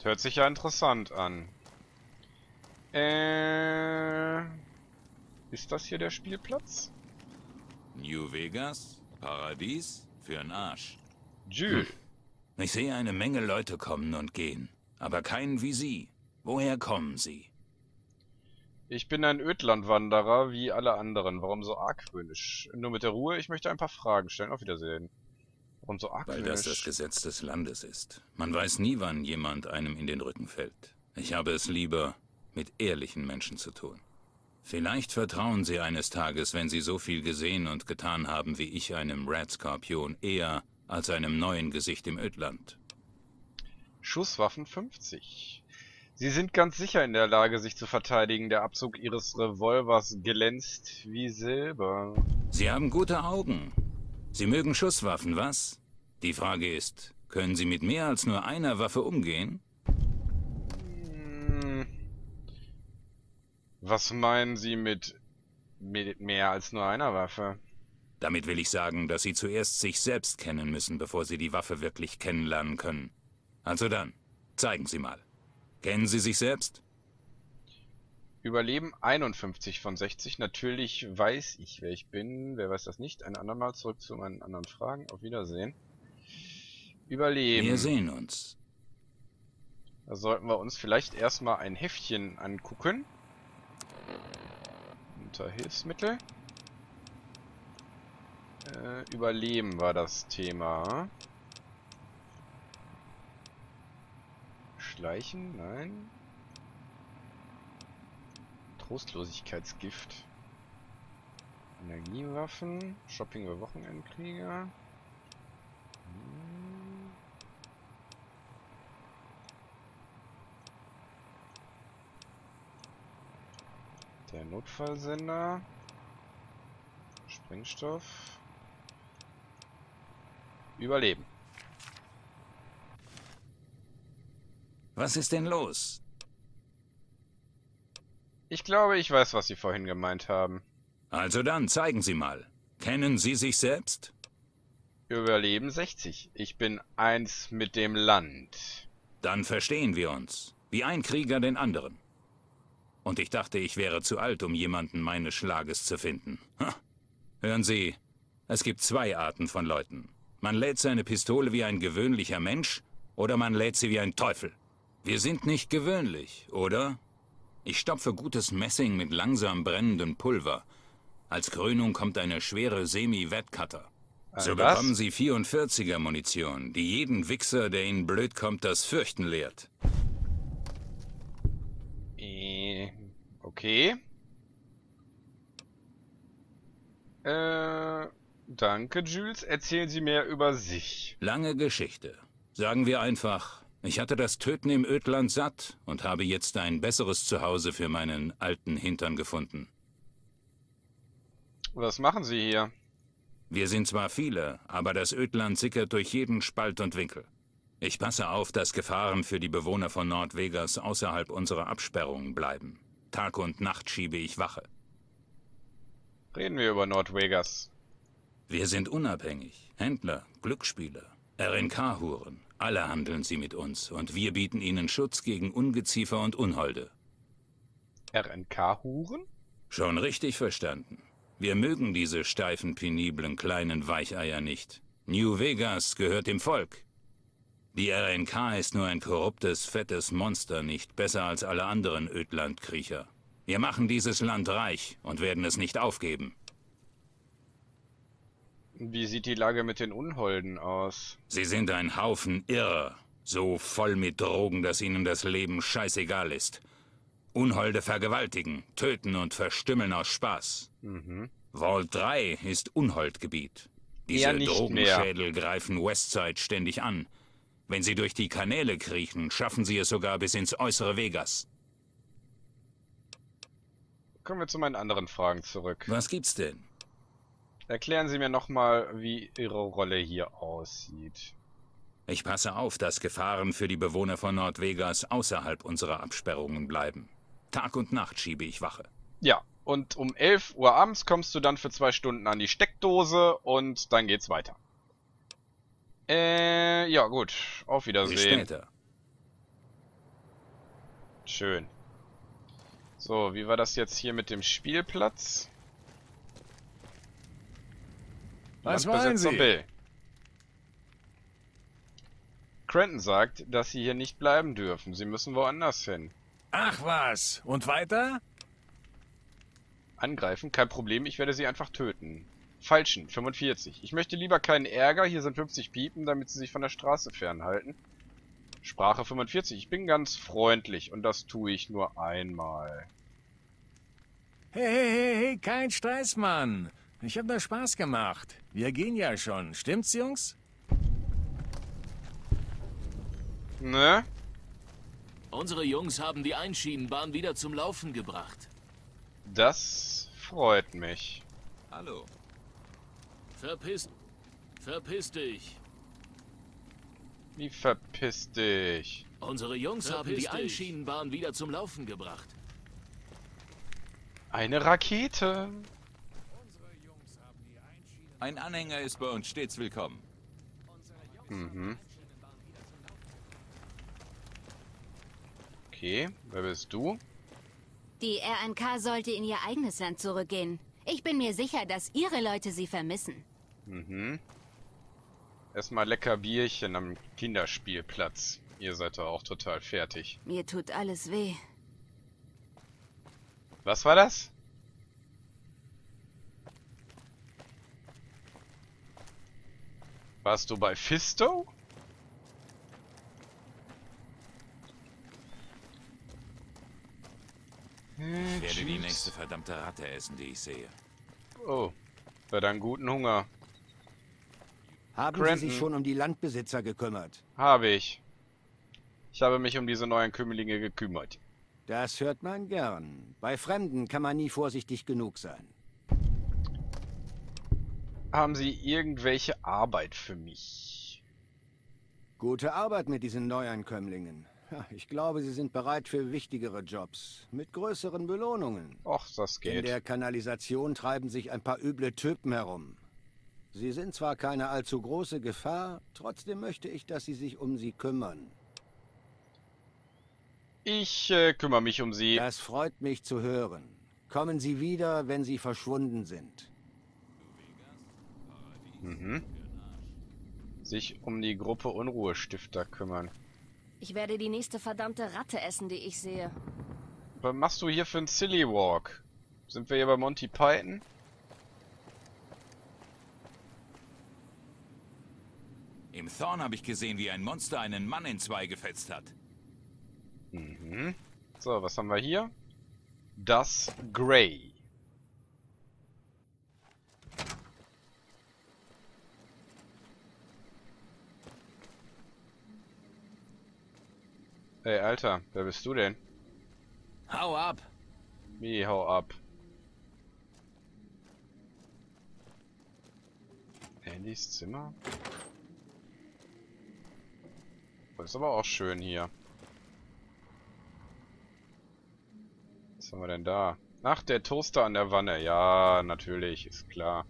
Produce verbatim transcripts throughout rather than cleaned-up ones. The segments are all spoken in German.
Hört sich ja interessant an. Äh... Ist das hier der Spielplatz? New Vegas? Paradies? Für'n Arsch. Jules. Hm. Ich sehe eine Menge Leute kommen und gehen. Aber keinen wie Sie. Woher kommen Sie? Ich bin ein Ödlandwanderer, wie alle anderen. Warum so argwöhnisch? Nur mit der Ruhe, ich möchte ein paar Fragen stellen. Auf Wiedersehen. Warum so argwöhnisch? Weil das das Gesetz des Landes ist. Man weiß nie, wann jemand einem in den Rücken fällt. Ich habe es lieber mit ehrlichen Menschen zu tun. Vielleicht vertrauen Sie eines Tages, wenn Sie so viel gesehen und getan haben wie ich, einem Rat-Skorpion eher als einem neuen Gesicht im Ödland. Schusswaffen fünfzig. Sie sind ganz sicher in der Lage, sich zu verteidigen. Der Abzug Ihres Revolvers glänzt wie Silber. Sie haben gute Augen. Sie mögen Schusswaffen, was? Die Frage ist, können Sie mit mehr als nur einer Waffe umgehen? Hm. Was meinen Sie mit, mit mehr als nur einer Waffe? Damit will ich sagen, dass Sie zuerst sich selbst kennen müssen, bevor Sie die Waffe wirklich kennenlernen können. Also dann, zeigen Sie mal. Kennen Sie sich selbst? Überleben einundfünfzig von sechzig. Natürlich weiß ich, wer ich bin. Wer weiß das nicht? Ein andermal zurück zu meinen anderen Fragen. Auf Wiedersehen. Überleben. Wir sehen uns. Da sollten wir uns vielleicht erstmal ein Heftchen angucken. Unter Hilfsmittel. Äh, Überleben war das Thema. Schleichen? Nein. Trostlosigkeitsgift. Energiewaffen. Shopping für Wochenendkrieger. Hm. Der Notfallsender. Sprengstoff. Überleben. Was ist denn los? Ich glaube, ich weiß, was Sie vorhin gemeint haben. Also dann, zeigen Sie mal. Kennen Sie sich selbst? Überleben sechzig. Ich bin eins mit dem Land. Dann verstehen wir uns. Wie ein Krieger den anderen. Und ich dachte, ich wäre zu alt, um jemanden meines Schlages zu finden. Ha. Hören Sie, es gibt zwei Arten von Leuten. Man lädt seine Pistole wie ein gewöhnlicher Mensch oder man lädt sie wie ein Teufel. Wir sind nicht gewöhnlich, oder? Ich stopfe gutes Messing mit langsam brennendem Pulver. Als Krönung kommt eine schwere Semi-Wet-Cutter. So Was? bekommen Sie vierundvierziger Munition, die jeden Wichser, der Ihnen blöd kommt, das Fürchten lehrt. Äh, okay. Äh, danke, Jules. Erzählen Sie mehr über sich. Lange Geschichte. Sagen wir einfach, ich hatte das Töten im Ödland satt und habe jetzt ein besseres Zuhause für meinen alten Hintern gefunden. Was machen Sie hier? Wir sind zwar viele, aber das Ödland sickert durch jeden Spalt und Winkel. Ich passe auf, dass Gefahren für die Bewohner von Nord Vegas außerhalb unserer Absperrungen bleiben. Tag und Nacht schiebe ich Wache. Reden wir über Nord Vegas. Wir sind unabhängig. Händler, Glücksspieler, R N K-Huren. Alle handeln sie mit uns und wir bieten ihnen Schutz gegen Ungeziefer und Unholde. R N K-Huren? Schon richtig verstanden. Wir mögen diese steifen, peniblen, kleinen Weicheier nicht. New Vegas gehört dem Volk. Die R N K ist nur ein korruptes, fettes Monster, nicht besser als alle anderen Ödlandkriecher. Wir machen dieses Land reich und werden es nicht aufgeben. Wie sieht die Lage mit den Unholden aus? Sie sind ein Haufen Irrer, so voll mit Drogen, dass ihnen das Leben scheißegal ist. Unholde vergewaltigen, töten und verstümmeln aus Spaß. Mhm. Vault drei ist Unholdgebiet. Diese Eher nicht Drogenschädel greifen Westside ständig an. Wenn sie durch die Kanäle kriechen, schaffen sie es sogar bis ins äußere Vegas. Kommen wir zu meinen anderen Fragen zurück. Was gibt's denn? Erklären Sie mir nochmal, wie Ihre Rolle hier aussieht. Ich passe auf, dass Gefahren für die Bewohner von Nord Vegas außerhalb unserer Absperrungen bleiben. Tag und Nacht schiebe ich Wache. Ja, und um elf Uhr abends kommst du dann für zwei Stunden an die Steckdose und dann geht's weiter. Äh, ja gut. Auf Bis Wiedersehen. später. Schön. So, wie war das jetzt hier mit dem Spielplatz? Was wollen Sie? Bill. Cranton sagt, dass Sie hier nicht bleiben dürfen. Sie müssen woanders hin. Ach was. Und weiter? Angreifen? Kein Problem, ich werde Sie einfach töten. Falschen, fünfundvierzig. Ich möchte lieber keinen Ärger. Hier sind fünfzig Piepen, damit Sie sich von der Straße fernhalten. Sprache fünfundvierzig. Ich bin ganz freundlich und das tue ich nur einmal. Hey, hey, hey, hey, kein Stress, Mann. Ich hab nur Spaß gemacht. Wir gehen ja schon. Stimmt's, Jungs? Ne? Unsere Jungs haben die Einschienenbahn wieder zum Laufen gebracht. Das freut mich. Hallo. Verpiss... Verpiss dich. Wie verpiss dich. Unsere Jungs Verpiss haben die dich. Einschienenbahn wieder zum Laufen gebracht. Eine Rakete. Ein Anhänger ist bei uns stets willkommen. Mhm. Okay, wer bist du? Die R N K sollte in ihr eigenes Land zurückgehen. Ich bin mir sicher, dass ihre Leute sie vermissen. Mhm. Erstmal lecker Bierchen am Kinderspielplatz. Ihr seid doch auch total fertig. Mir tut alles weh. Was war das? Warst du bei Fisto? Ich werde die nächste verdammte Ratte essen, die ich sehe. Oh, bei deinem guten Hunger. Haben Cranton. Sie sich schon um die Landbesitzer gekümmert? Habe ich. Ich habe mich um diese neuen Kümmerlinge gekümmert. Das hört man gern. Bei Fremden kann man nie vorsichtig genug sein. Haben Sie irgendwelche Arbeit für mich? Gute Arbeit mit diesen Neuankömmlingen. Ja, ich glaube, sie sind bereit für wichtigere Jobs. Mit größeren Belohnungen. Och, das In geht. der Kanalisation treiben sich ein paar üble Typen herum. Sie sind zwar keine allzu große Gefahr, trotzdem möchte ich, dass Sie sich um sie kümmern. Ich äh, kümmere mich um Sie. Das freut mich zu hören. Kommen Sie wieder, wenn Sie verschwunden sind. Mhm. Sich um die Gruppe Unruhestifter kümmern. Ich werde die nächste verdammte Ratte essen, die ich sehe. Was machst du hier für einen Silly Walk? Sind wir hier bei Monty Python? Im Thorn habe ich gesehen, wie ein Monster einen Mann in zwei gefetzt hat. Mhm. So, was haben wir hier? Das Grey. Hey, Alter, wer bist du denn? Hau ab! Wie, hau ab. Andys Zimmer? Das ist aber auch schön hier. Was haben wir denn da? Ach, der Toaster an der Wanne. Ja, natürlich, ist klar.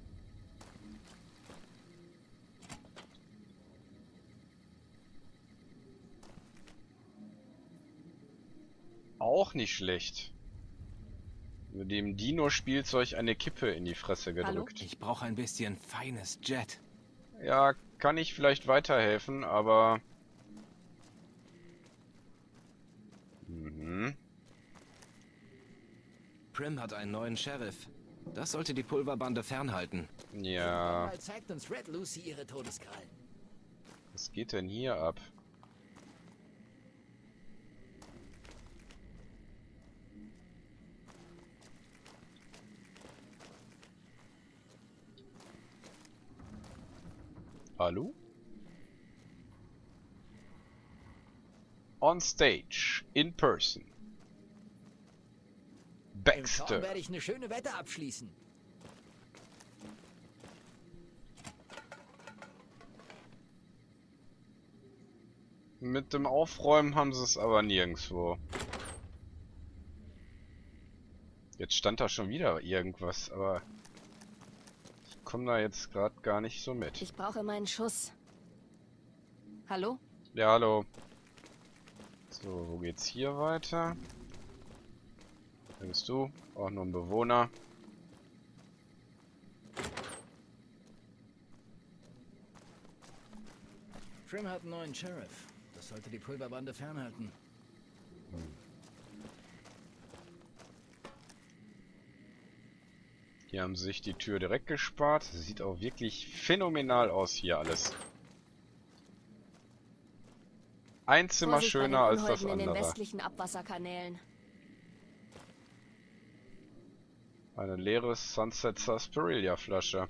Auch nicht schlecht. Mit dem Dino-Spielzeug eine Kippe in die Fresse gedrückt. Ich brauche ein bisschen feines Jet. Ja, kann ich vielleicht weiterhelfen, aber... Mhm. Prim hat einen neuen Sheriff. Das sollte die Pulverbande fernhalten. Ja, Mal zeigt uns Red Lucy ihre Todeskrallen. was geht denn hier ab? Hallo? On stage, in person. Im Zaun Baxter. werde ich eine schöne Wette abschließen. Mit dem Aufräumen haben sie es aber nirgendwo. Jetzt stand da schon wieder irgendwas, aber ich komme da jetzt gerade gar nicht so mit. Ich brauche meinen Schuss. Hallo? Ja, hallo. So, wo geht's hier weiter? Wer bist du? Auch nur ein Bewohner. Trim hat einen neuen Sheriff. Das sollte die Pulverbande fernhalten. Hier haben sie sich die Tür direkt gespart. Sieht auch wirklich phänomenal aus hier alles. Ein Zimmer Vorsicht bei den schöner als das Unholden in den andere. westlichen Abwasserkanälen. Eine leere Sunset Sarsaparilla Flasche.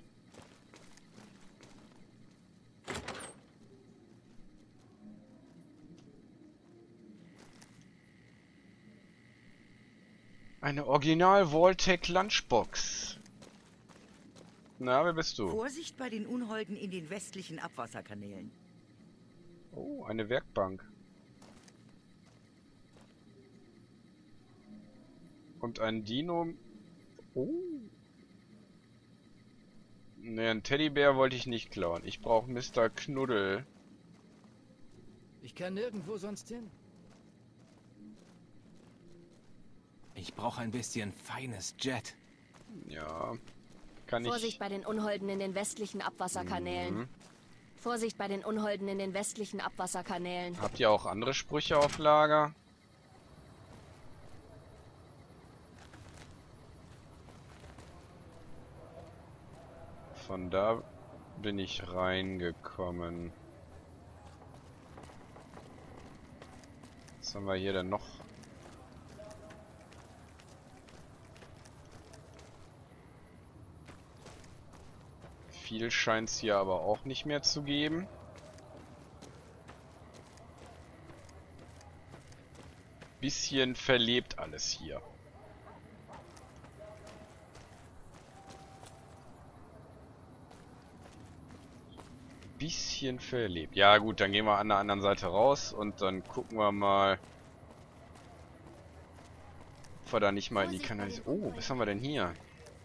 Eine Original Vault-Tec Lunchbox. Na, wer bist du? Vorsicht bei den Unholden in den westlichen Abwasserkanälen. Oh, eine Werkbank. Und ein Dino. Oh. Ne, einen Teddybär wollte ich nicht klauen. Ich brauche Mister Knuddel. Ich kann nirgendwo sonst hin. Ich brauche ein bisschen feines Jet. Ja. Kann Vorsicht ich. bei den Unholden in den westlichen Abwasserkanälen. Mhm. Vorsicht bei den Unholden in den westlichen Abwasserkanälen. Habt ihr auch andere Sprüche auf Lager? Von da bin ich reingekommen. Was haben wir hier denn noch? Viel scheint es hier aber auch nicht mehr zu geben. Bisschen verlebt alles hier. Bisschen verlebt. Ja gut, dann gehen wir an der anderen Seite raus und dann gucken wir mal, ob wir da nicht mal in die Kanalisation... Oh, was haben wir denn hier?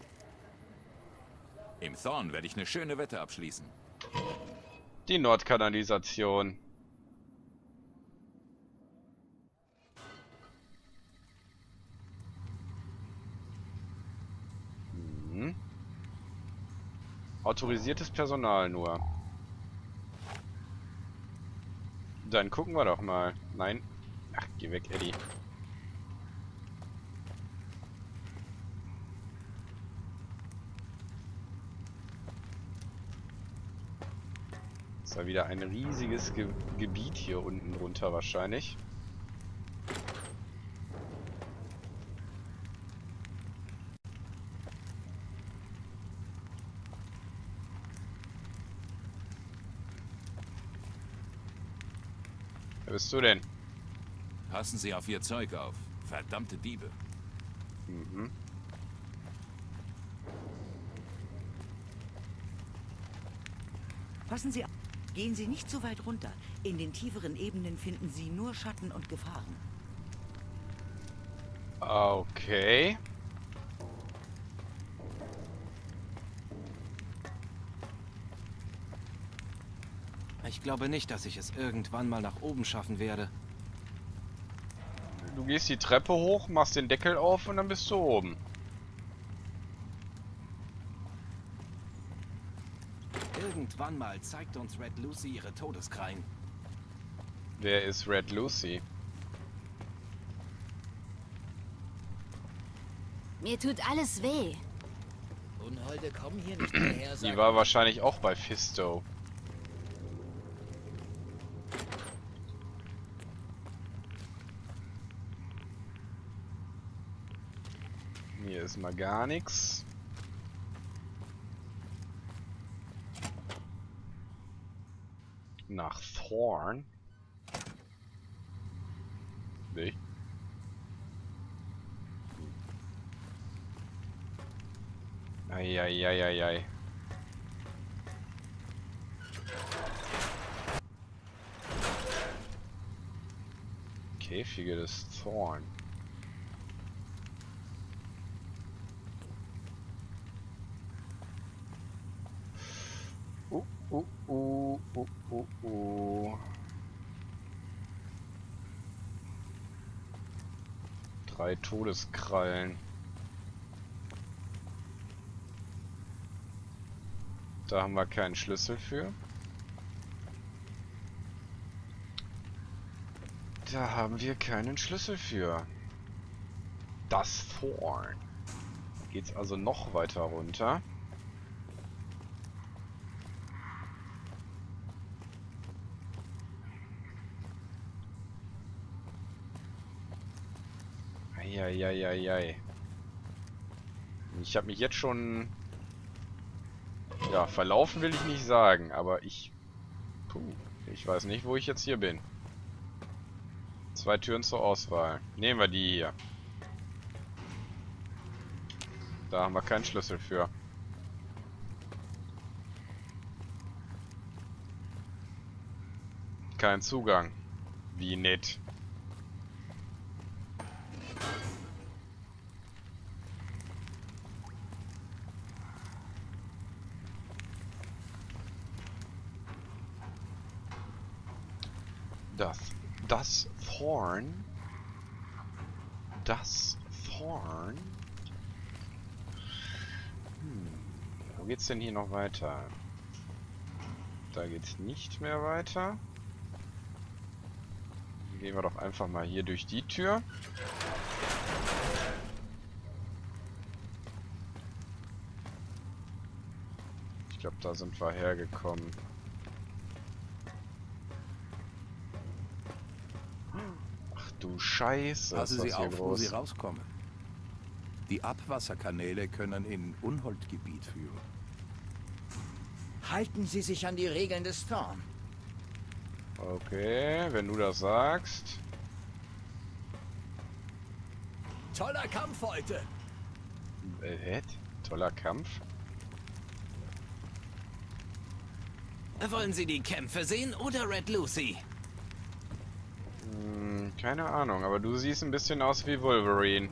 Im Thorn werde ich eine schöne Wette abschließen. Die Nordkanalisation. Hm. Autorisiertes Personal nur. Dann gucken wir doch mal. Nein. Ach, geh weg, Eddie. Ist ja wieder ein riesiges Ge Gebiet hier unten drunter wahrscheinlich. Wer bist du denn? Passen Sie auf Ihr Zeug auf. Verdammte Diebe. Mhm. Passen Sie auf. Gehen Sie nicht so weit runter. In den tieferen Ebenen finden Sie nur Schatten und Gefahren. Okay. Ich glaube nicht, dass ich es irgendwann mal nach oben schaffen werde. Du gehst die Treppe hoch, machst den Deckel auf und dann bist du oben. Irgendwann mal zeigt uns Red Lucy ihre Todeskrallen. Wer ist Red Lucy? Mir tut alles weh. Unholde kommen hier nicht mehr her, Die war wahrscheinlich auch bei Fisto. Hier ist mal gar nichts. Nach Thorn. Nee. Eieieiei. Käfige des Thorn. Uh, uh, uh, uh, uh, uh. Drei Todeskrallen. Da haben wir keinen Schlüssel für. Da haben wir keinen Schlüssel für. Das Thorn. Geht's also noch weiter runter. Eieieiei. Ich habe mich jetzt schon... Ja, verlaufen will ich nicht sagen, aber ich... Puh, ich weiß nicht, wo ich jetzt hier bin. Zwei Türen zur Auswahl. Nehmen wir die hier. Da haben wir keinen Schlüssel für. Kein Zugang. Wie nett. Das, das Thorn. Das Thorn. Hm. Wo geht's denn hier noch weiter? Da geht's nicht mehr weiter. Gehen wir doch einfach mal hier durch die Tür. Ich glaube, da sind wir hergekommen. Ach du Scheiße. Passen ist Sie das hier auf, wo groß. Sie rauskommen. Die Abwasserkanäle können in Unholtgebiet führen. Halten Sie sich an die Regeln des Thorn. Okay, wenn du das sagst. Toller Kampf heute. Äh, toller Kampf. Wollen Sie die Kämpfe sehen oder Red Lucy? Hm, keine Ahnung, aber du siehst ein bisschen aus wie Wolverine.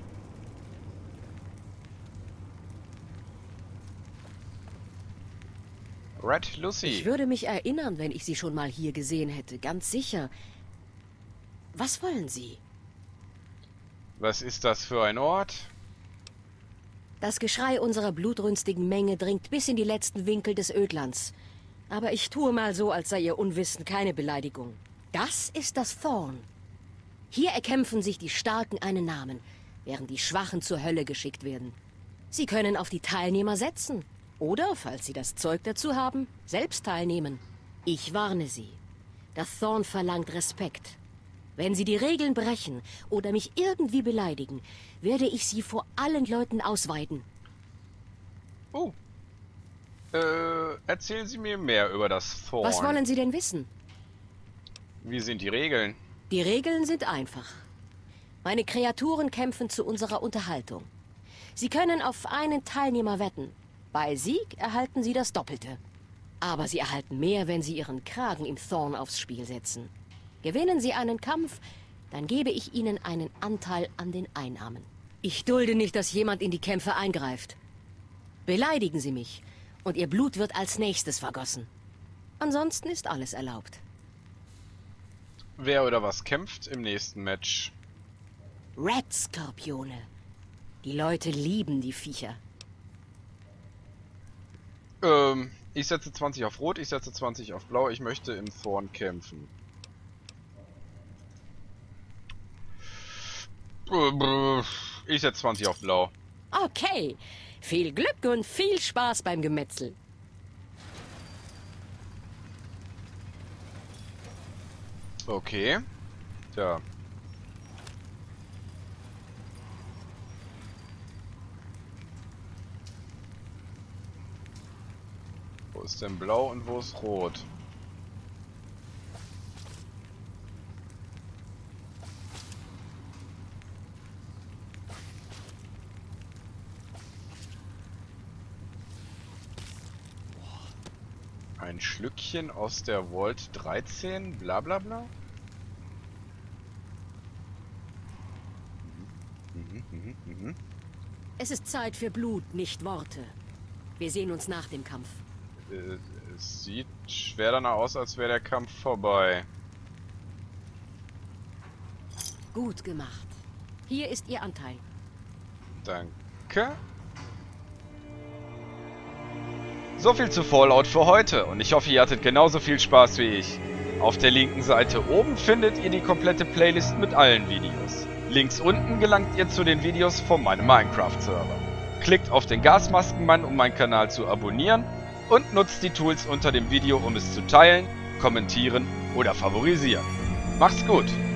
Red Lucy. Ich würde mich erinnern, wenn ich Sie schon mal hier gesehen hätte. Ganz sicher. Was wollen Sie? Was ist das für ein Ort? Das Geschrei unserer blutrünstigen Menge dringt bis in die letzten Winkel des Ödlands. Aber ich tue mal so, als sei Ihr Unwissen keine Beleidigung. Das ist das Thorn. Hier erkämpfen sich die Starken einen Namen, während die Schwachen zur Hölle geschickt werden. Sie können auf die Teilnehmer setzen. Oder, falls Sie das Zeug dazu haben, selbst teilnehmen. Ich warne Sie. Das Thorn verlangt Respekt. Wenn Sie die Regeln brechen oder mich irgendwie beleidigen, werde ich Sie vor allen Leuten ausweiden. Oh. Äh, erzählen Sie mir mehr über das Thorn. Was wollen Sie denn wissen? Wie sind die Regeln? Die Regeln sind einfach. Meine Kreaturen kämpfen zu unserer Unterhaltung. Sie können auf einen Teilnehmer wetten. Bei Sieg erhalten Sie das Doppelte. Aber Sie erhalten mehr, wenn Sie Ihren Kragen im Thorn aufs Spiel setzen. Gewinnen Sie einen Kampf, dann gebe ich Ihnen einen Anteil an den Einnahmen. Ich dulde nicht, dass jemand in die Kämpfe eingreift. Beleidigen Sie mich, und Ihr Blut wird als nächstes vergossen. Ansonsten ist alles erlaubt. Wer oder was kämpft im nächsten Match? Red-Skorpione. Die Leute lieben die Viecher. Ähm, ich setze zwanzig auf Rot, ich setze zwanzig auf Blau. Ich möchte im Thorn kämpfen. Ich setze zwanzig auf Blau. Okay. Viel Glück und viel Spaß beim Gemetzel. Okay. Tja. Wo ist denn Blau und wo ist Rot? Ein Schlückchen aus der Vault dreizehn, bla bla bla. Mhm, mhm, mhm, mhm. Es ist Zeit für Blut, nicht Worte. Wir sehen uns nach dem Kampf. Äh, es sieht schwer danach aus, als wäre der Kampf vorbei. Gut gemacht. Hier ist Ihr Anteil. Danke. So viel zu Fallout für heute und ich hoffe, ihr hattet genauso viel Spaß wie ich. Auf der linken Seite oben findet ihr die komplette Playlist mit allen Videos. Links unten gelangt ihr zu den Videos von meinem Minecraft-Server. Klickt auf den Gasmaskenmann, um meinen Kanal zu abonnieren und nutzt die Tools unter dem Video, um es zu teilen, kommentieren oder favorisieren. Macht's gut!